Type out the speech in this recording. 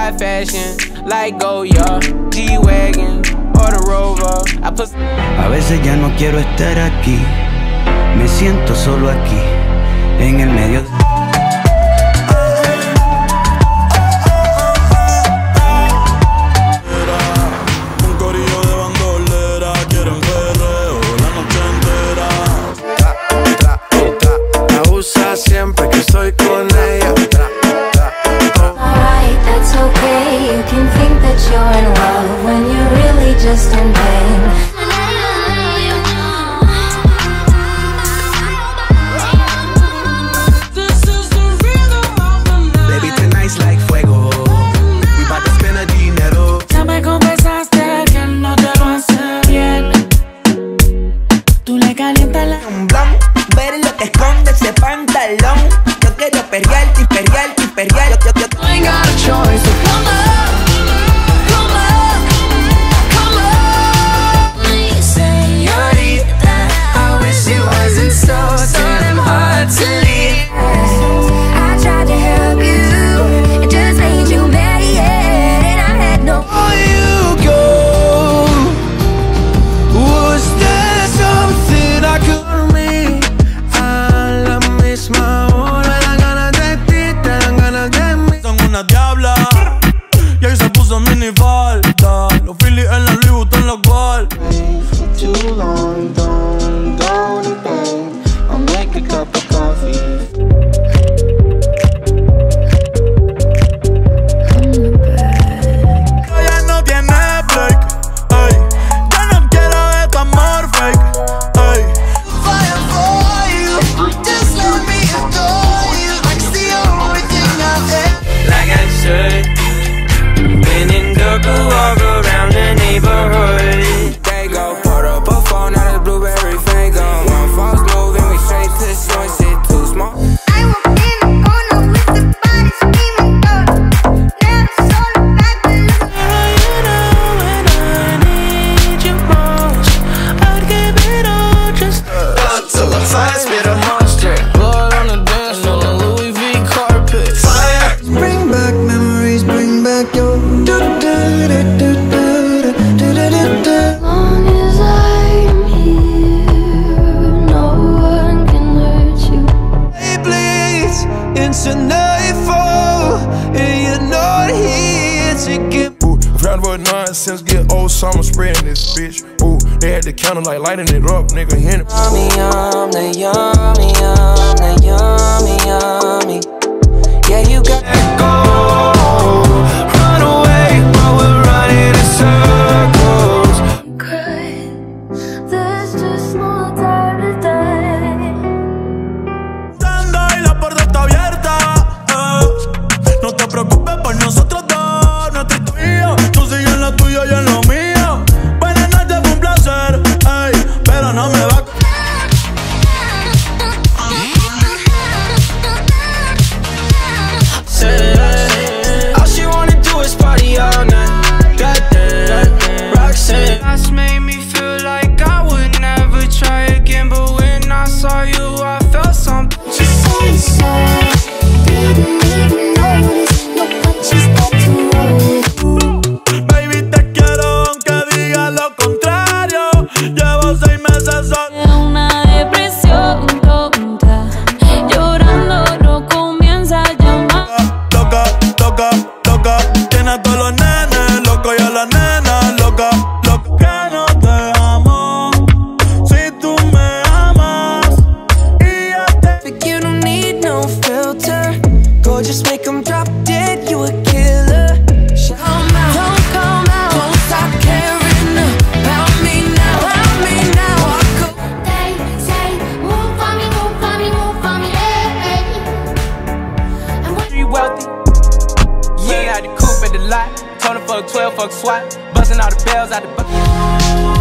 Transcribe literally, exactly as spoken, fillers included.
high fashion, like Goya, G-Wagon, or the Rover. I put... A veces ya no quiero estar aquí, me siento solo aquí, en el medio de... Siempre que estoy con ella. Alright, that's okay. You can think that you're in love when you're really just in pain. This is the rhythm of the night. Baby, tonight's like fuego. We bout to spend a dinero. Ya me confesaste que no te lo hace bien. Tú le calientas la... Un blon, ver lo que esconde ese pantalón. Yo quiero perrear, y perrear, y perrear. Yo, yo, yo. I ain't got a choice, so come on, come on, come on. Señorita, I wish it wasn't so, so damn hard to leave. I tried to help you, it just made you mad, and I had no. Before you go, was there something I could me? A la misma hora, dan ganas de ti, te dan ganas de mí. Son una diabla, y ahí se puso mini falta. Los Phillies en la Louis Vuitton, los Gold. For too long, don't go to bed. I'll make a cup of coffee. Ya no tiene break, ey. Ya no quiero de tu amor fake, ey. Fire for you, just let me adore you. It's the only thing I ever. Like I should. When in dark, I walk around the neighborhood. They go, put up a phone, now the blueberry fango. One false move and we straight to the joint, shit too small. I walk in the corner with the body screaming, go. Never saw the back to look. You know when I need you most, I'd give it all just Up till the fire spit a monster. Blood on the dance floor, Louis V carpet. Fire. Bring back memories, bring back your. Do, do, do, do, do, do, do, do, do. As long as I'm here, no one can hurt you. It bleeds into nightfall, and you're not here to get. Ooh, round about nonsense, get old summer spreading this bitch. Ooh, they had the counter like lighting it up, nigga. Hit it. Yummy, yum, the yummy, yum, the yummy, yummy. Yeah, you got to go. Run away while we're running in circles. Cry, there's just no time today. Y la puerta está abierta, eh. No te preocupes por nosotros dos, nuestra historia. Tú sigues en la tuya y en lo mío. Buenas noches, fue un placer, ey, pero no me va a... All she wanna do is party all night. Goddamn, Roxanne. Last made me feel like I would never try again, but when I saw you, I felt something. She said so, didn't even notice. No punches got to roll. Baby, te quiero aunque diga lo contrario. Llevo seis meses solo. Una depresión tonta, llorando no comienza a llamar. Loca, loca, loca. Tiene a todos los nenes loco y a la nena loca, loca. Que no te amo si tú me amas y ya te... But you don't need no filter. Go just make them drop dead, you a killer. Come out, don't come out, don't stop caring about me now, about me now. I go. They say, move for me, move for me, move for me, hey. And when You wealthy? Yeah, out the coupe at the lot. Told her fuck twelve, fuck SWAT. Busting all the bells out the...